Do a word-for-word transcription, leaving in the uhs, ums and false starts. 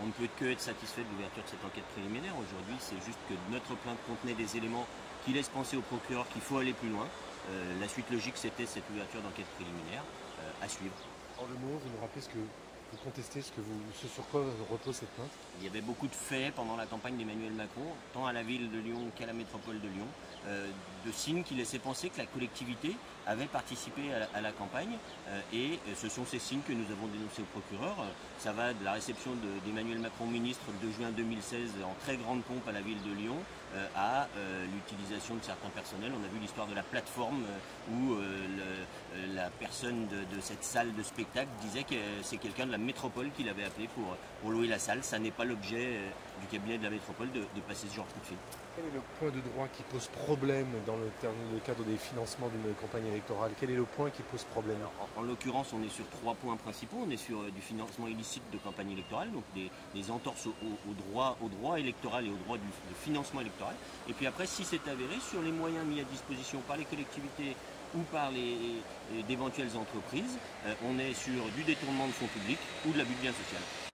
ne peut que être satisfait de l'ouverture de cette enquête préliminaire. Aujourd'hui, c'est juste que notre plainte contenait des éléments qui laissent penser au procureur qu'il faut aller plus loin. Euh, la suite logique, c'était cette ouverture d'enquête préliminaire euh, à suivre. En le mot, vous nous rappelez ce que vous contestez, ce, que vous, ce sur quoi repose cette plainte? Il y avait beaucoup de faits pendant la campagne d'Emmanuel Macron, tant à la ville de Lyon qu'à la métropole de Lyon, euh, de signes qui laissaient penser que la collectivité avait participé à la, à la campagne euh, et ce sont ces signes que nous avons dénoncés au procureur. Ça va de la réception d'Emmanuel Macron ministre le deux juin deux mille seize en très grande pompe à la ville de Lyon euh, à euh, l'utilisation de certains personnels. On a vu l'histoire de la plateforme euh, où euh, le, la personne de, de cette salle de spectacle disait que c'est quelqu'un de la métropole qui l'avait appelé pour, pour louer la salle. Ça n'est pas l'objet euh, du cabinet de la métropole de, de passer ce genre de coup de fil. Quel est le point de droit qui pose problème dans le, le cadre des financements d'une campagne électorale? Quel est le point qui pose problème? Alors, En, en l'occurrence, on est sur trois points principaux. On est sur euh, du financement illicite de campagne électorale, donc des, des entorses au, au, au, droit, au droit électoral et au droit du, du financement électoral. Et puis après, si c'est avéré, sur les moyens mis à disposition par les collectivités ou par les, les d'éventuelles entreprises, euh, on est sur du détournement de fonds publics ou de l'abus de biens social.